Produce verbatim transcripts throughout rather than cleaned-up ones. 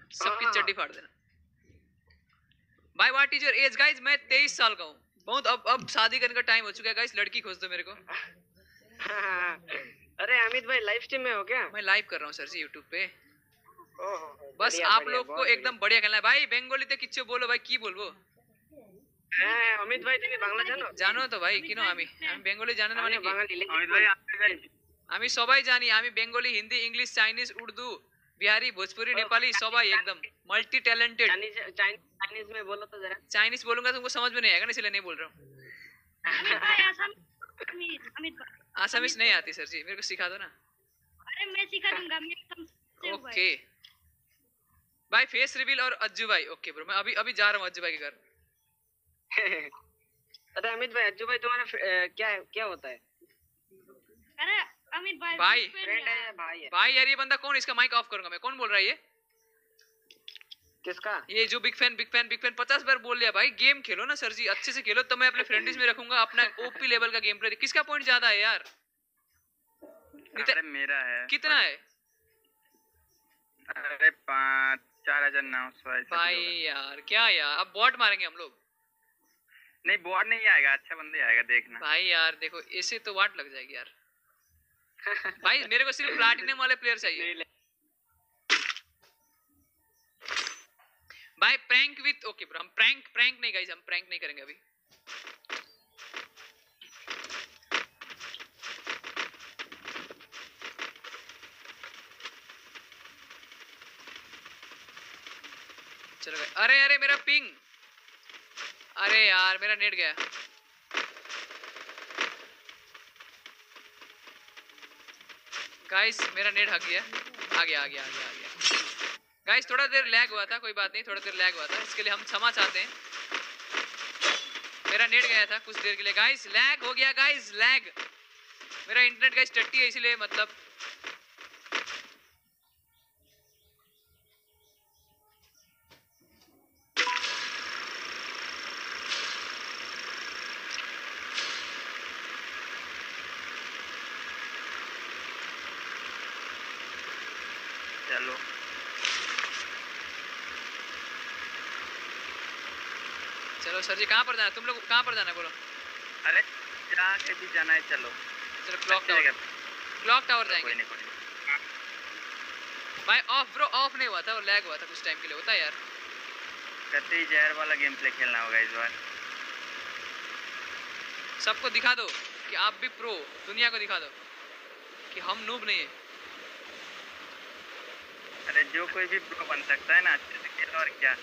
सबकी चड्डी फाड़ देना। भाई what is your age guys? मैं तेईस साल का हूँ। बहुत अब अब शादी करने का टाइम हो चुका है गाइस, लड़की खोज दो मेरे को। अरे अमित भाई लाइव स्ट्रीम में हो क्या? मैं लाइव कर रहा हूँ सर जी यूट्यूब पे। ओहो, बस आप लोग को एकदम बढ़िया खेलना है भाई। बेंगोली ते किच्छु बोलो भाई, की बोलबो? হ্যাঁ অমিত ভাই তুমি বাংলা জানো? জানো তো ভাই, কিনো আমি আমি বেঙ্গলি জানি না মানে কি? অমিত ভাই আমি সবাই জানি, আমি বেঙ্গলি, হিন্দি, ইংলিশ, চাইনিজ, উর্দু, बिहारी, भोजपुरी, नेपाली सबाई एकदम मल्टी टैलेंटेड। चाइनीज में बोलो तो जरा। चाइनीज बोलूंगा तुमको समझ में नहीं आएगा ना, इसलिए नहीं बोल रहा हूँ। आसामीज नहीं आती सर जी, मेरे को सिखा दो ना। अरे मैं सिखा दूंगा। ओके भाई, फेस रिवील और अज्जू भाई। ओके ब्रो, मैं अभी अभी जा रहा हूँ अज्जू भाई के घर। अरे अमित भाई, अज्जू भाई तुम्हारा क्या क्या होता है? अरे अमित भाई भाई फ्रेंड है, भाई है। भाई यार ये बंदा कौन? इसका माइक ऑफ करूंगा मैं। कौन बोल रहा है ये? किसका? ये जो big fan big fan big fan पचास बार बोल लिया भाई। गेम खेलो ना सर जी, अच्छे से खेलो तो मैं अपने फ्रेंड्स में रखूंगा अपना ओपी लेवल का गेम प्ले। किसका पॉइंट ज्यादा है यार? अरे मेरा है। कितना है? अरे पाँच चार हजार नौ सौ। भाई यार क्या यार, अब बॉट मारेंगे हम लोग। नहीं बॉट नहीं आएगा, अच्छा बंदे आएगा देखना। भाई यार देखो, ऐसे तो वाट लग जाएगी यार। भाई मेरे को सिर्फ प्लैटिनम वाले प्लेयर चाहिए भाई। प्रैंक विथ ओके ब्रो, हम प्रैंक प्रैंक नहीं गाइस, हम प्रैंक नहीं करेंगे अभी। चलो गाइस। अरे अरे मेरा पिंग, अरे यार मेरा नेट गया। गाइस मेरा नेट हक गया। आ गया आ गया आ गया आ गया गाइस, थोड़ा देर लैग हुआ था, कोई बात नहीं, थोड़ा देर लैग हुआ था, इसके लिए हम क्षमा चाहते हैं। मेरा नेट गया था कुछ देर के लिए गाइस, लैग हो गया गाइस, लैग। मेरा इंटरनेट गाइस टट्टी है, इसलिए मतलब चलो चलो सर जी, कहाँ पर जाना? तुम लोग कहाँ पर जाना है बोलो? अरे जहाँ के भी जाना है चलो। चलो क्लॉक टावर, क्लॉक टावर जाएंगे। कोई नहीं कोई नहीं। भाई ऑफ ब्रो, ऑफ नहीं हुआ था, वो लैग हुआ था कुछ टाइम के लिए, होता है यार। कतई जहर वाला गेम प्ले खेलना होगा इस बार। सबको दिखा दो कि आप भी प्रो, दुनिया को दिखा दो कि हम नूब नहीं है। अरे जो कोई भी प्रो बन सकता है ना, अच्छे से खेलो और क्या।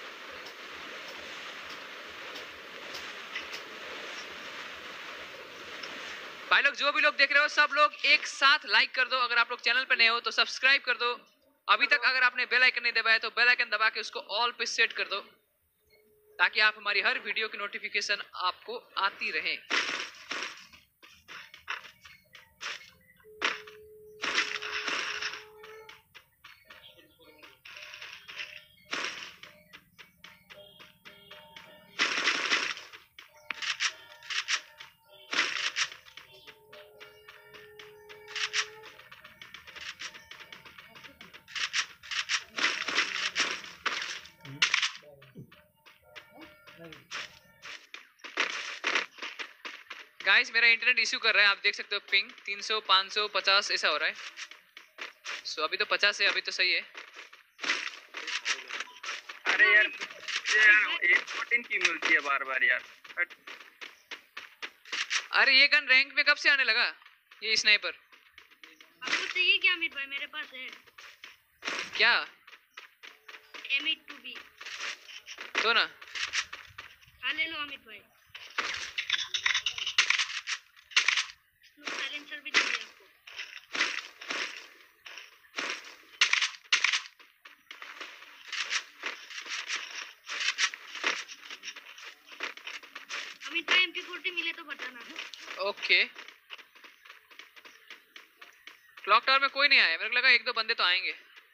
भाई लोग, जो भी लोग देख रहे हो सब लोग एक साथ लाइक कर दो। अगर आप लोग चैनल पे नए हो तो सब्सक्राइब कर दो। अभी तक अगर आपने बेल आइकन नहीं दबाया तो बेल आइकन दबा के उसको ऑल पे सेट कर दो, ताकि आप हमारी हर वीडियो की नोटिफिकेशन आपको आती रहे। गाइस मेरा इंटरनेट इश्यू कर रहा है, आप देख सकते हो पिंग तीन सौ पाँच सौ पचास ऐसा हो रहा है। सो अभी तो पचास है, अभी तो सही है। अरे यार यार एक फोर्टीन की मिलती है बार बार यार। अरे ये गन रैंक में कब से आने लगा ये स्नाइपर? आपको चाहिए क्या अमित भाई? मेरे पास है। क्या? एम एट टू बी तो ना, हाँ ले लो अमित भाई। साइलेंसर भी चाहिए आपको? अमित भाई एम पी फोर्टी मिले तो बताना। ओके। क्लॉक टावर में कोई नहीं आया, मेरे को लगा एक दो बंदे तो आएंगे।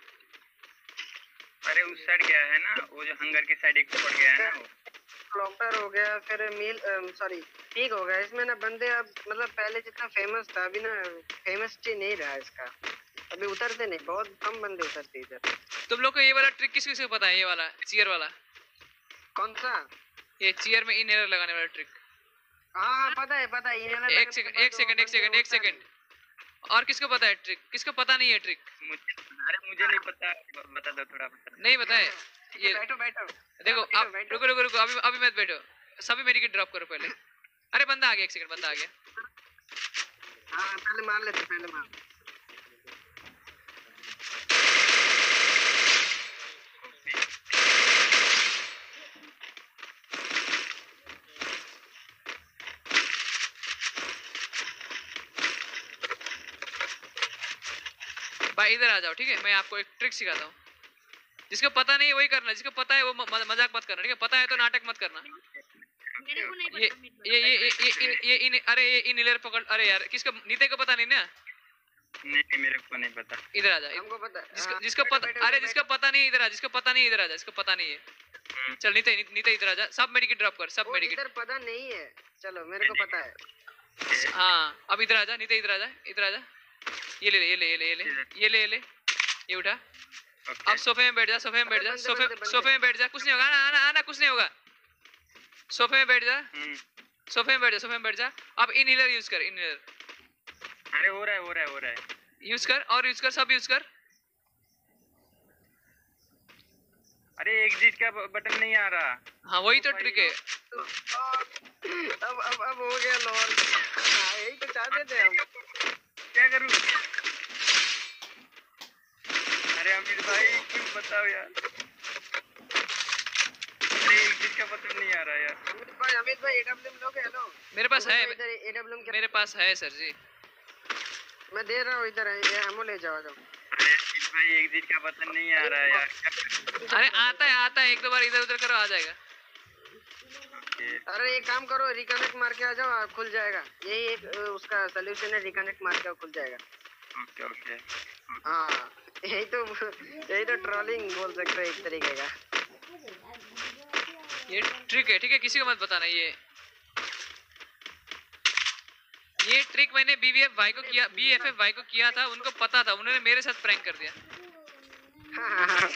अरे उस साइड गया है ना, वो जो हंगर की साइड एक तो पड़ गया है ना। वो क्लॉकटावर हो गया, फिर मील सॉरी पीक हो गया। इसमें ना बंदे अब मतलब पहले जितना फेमस था अभी ना फेमस नहीं रहा इसका। अभी उतरते नहीं, बहुत कम बंदे उतरते इधर। तुम लोग को ये वाला ट्रिक किस किस को पता है? ये वाला चीयर वाला, कौन सा? ये चीयर में इनहेलर लगाने वाला ट्रिक। हाँ पता है पता है। इन्हें एक सेकंड एक सेकंड एक सेकंड एक सेकंड और किसको पता है ट्रिक? किसको पता नहीं है ट्रिक? मुझे अरे मुझे नहीं पता, बता दो थोड़ा बता। नहीं पता है ये? बैठो बैठो देखो आप रुको रुको रुको, अभी अभी मत बैठो, सभी मेडिकेट ड्रॉप करो पहले। अरे बंदा आ गया, एक सेकंड बंदा आ गया। हाँ पहले मार लेते, पहले मार। भाई इधर आ जाओ, ठीक है? मैं आपको एक ट्रिक सिखाता हूँ। जिसको पता नहीं है वही करना, जिसको पता है वो म- मजाक मत करना, ठीक है? पता है तो नाटक मत करना। मेरे को नहीं ये पता अमित भाई। ये ये ये ये ये इन अरे ये इनहेलर पकड़। अरे यार किसको? नीते को पता नहीं ना? नहीं नहीं मेरे को नहीं पता। इधर आ जा। हमको पता है। जिसको हाँ, जिसको बैठो, पता, बैठो, अरे बैठो। जिसको पता नहीं इधर आ, जिसको पता नहीं इधर आ जा, जिसको पता नहीं है। चल नीते नीते इधर आ जा, सब मेडिकेट ड्रॉप कर, सब वो मेडिकेट। इधर पता नहीं है, चलो मेरे को पता है। हाँ अब इधर आ जा, नीते इधर आ जा, इधर आ जा। ये ले ले ये ले ये ले ये ले ये ले ये ले ये उठा। अब सोफे में बैठ जा, सोफे में बैठ जा, बंदे, सोफे बंदे, बंदे। सोफे में बैठ जा, कुछ नहीं होगा। आना आना आना, कुछ नहीं होगा। सोफे में बैठ जा, हम्म सोफे में बैठ जा, सोफे में बैठ जा। अब इनहेलर यूज कर, इनहेलर अरे हो रहा है हो रहा है हो रहा है। यूज कर और यूज कर, सब यूज कर। अरे एग्जिट का बटन नहीं आ रहा। हाँ वही तो ट्रिक है। अब अब अब हो गया लॉल। हाँ यही तो चाहते थे हम। क्या करूं? अरे अमित भाई कुछ बताओ यार। अरे एग्जिट का बटन नहीं आ रहा यार। अमित भाई अमित भाई एडब्ल्यूएम लोगे? हेलो मेरे पास है, इधर एडब्ल्यूएम क्या? मेरे पास है सर जी। मैं दे रहा हूँ, इधर है, ये एमओ ले जाओ जाओ। अरे अमित भाई एग्जिट का बटन नहीं आ रहा यार, क्या करूं? अरे आता है आता है, एक दो बार इधर उधर करो आ जाएगा। ये अरे एक काम करो, रिकनेक्ट मार के आ जाओ, आ, खुल जाएगा। यही एक अ, उसका सोल्यूशन है, रिकनेक्ट मार के खुल जाएगा। Okay okay. हाँ यही तो यही तो ट्रोलिंग बोल सकते हैं एक तरीके का। ये ट्रिक है, ठीक है? किसी को मत बताना। ये ये ट्रिक मैंने बीवीएफ भाई को किया, बीएफएफ भाई को किया था, उनको पता था, उन्होंने मेरे साथ प्रैंक कर दिया। हाँ, हाँ, हाँ।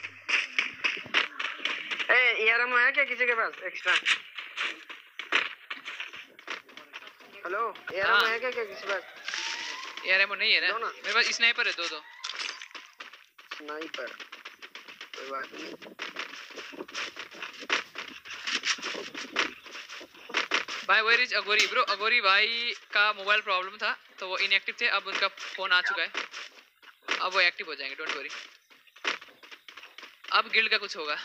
ए ईआरएम है क्या किसी के पास एक्स्ट्रा? हेलो ईआरएम हाँ। है क्या क्या किसी के पास? यार एमो नहीं है ना दो ना। मेरे पास। स्नाइपर है दो दो। स्नाइपर कोई बात नहीं। भाई वेयर इज अगोरी ब्रो? अगोरी भाई का मोबाइल प्रॉब्लम था तो वो इनएक्टिव थे, अब उनका फोन आ चुका है, अब वो एक्टिव हो जाएंगे, डोंट वरी। अब गिल्ड का कुछ होगा।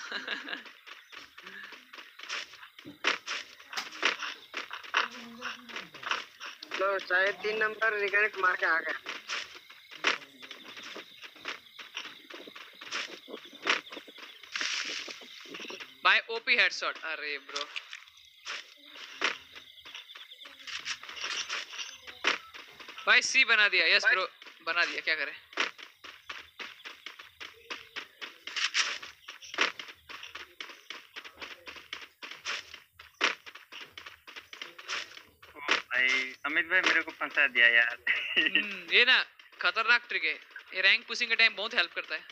तो शायद तीन नंबर रिकनेक्ट मार के आ गया। भाई ओपी हेडशॉट। अरे ब्रो भाई सी बना दिया। यस ब्रो बना दिया, क्या करें? भाई अमित भाई मेरे को फंसा दिया यार। हम्म, ये ना खतरनाक ट्रिक है, ये रैंक पुशिंग के टाइम बहुत हेल्प करता है।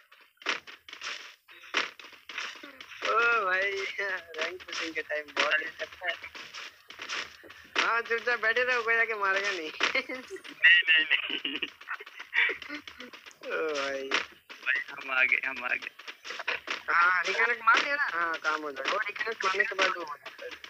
ओ भाई रैंक पुशिंग के टाइम बहुत हेल्प करता है। हाँ चुपचाप बैठे रहो, कोई जाके मारेगा नहीं। नहीं नहीं नहीं। ओ भाई भाई हम आ गए हम आ गए। हाँ रिकनेक्ट मार दिया ना, हाँ काम हो जाएगा। वो रिकनेक्ट मारने के बाद वो हो जाता है।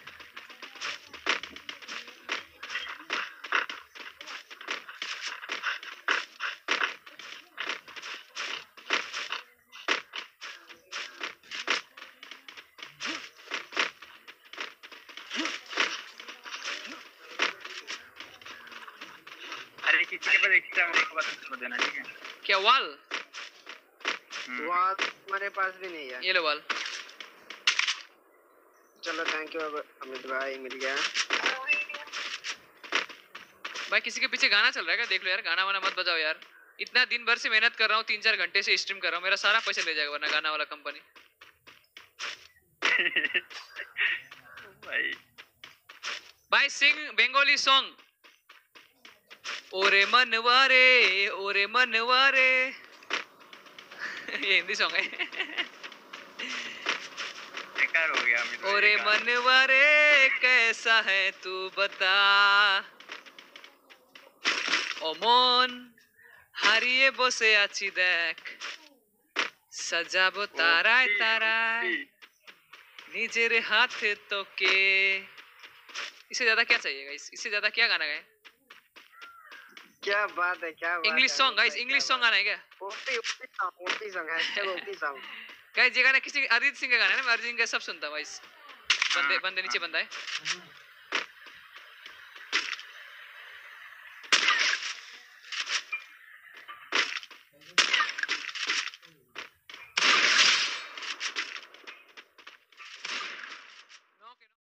अरे किसी के पास एक्स्ट्रा बटन छोड़ देना, ठीक है? क्या वॉल? हम्म। वहाँ हमारे पास भी नहीं है। ये लो वॉल। चलो थैंक यू अमित भाई, मिल गया। भाई किसी के पीछे गाना चल रहा है क्या? देख लो यार, गाना वाना मत बजाओ यार। इतना दिन भर से मेहनत कर रहा हूँ, तीन चार घंटे से स्ट्रीम कर रहा हूँ, मेरा सारा पैसा ले जाएगा वरना गाना वाला कंपनी। भाई भाई सिंग बंगाली सॉन्ग। ओरे मनवारे ओरे मनवारे ये हिंदी सॉन्ग है बेकार हो गया अभी तो ओरे ये गाना। मनवारे कैसा है तू बता অমন হারিয়ে বসে আছি দেখ সাজাবো তারায় ओपी, ताराय ओपी। নিজের হাতে তোকে इससे ज्यादा क्या चाहिए गाइस इससे ज्यादा क्या गाना गाए क्या बात है क्या बात इंग्लिश है सॉन्ग गाइस भाई, इंग्लिश क्या सॉन्ग बात गाना है क्या है। OP OP song OP song hashtag OP song guys ये गाना किसी अरिजीत सिंह का गाना है ना मैं अरिजीत सिंह का सब सुनता हूँ गाइस बंदे हाँ, बंदे नीचे हाँ। बंदा है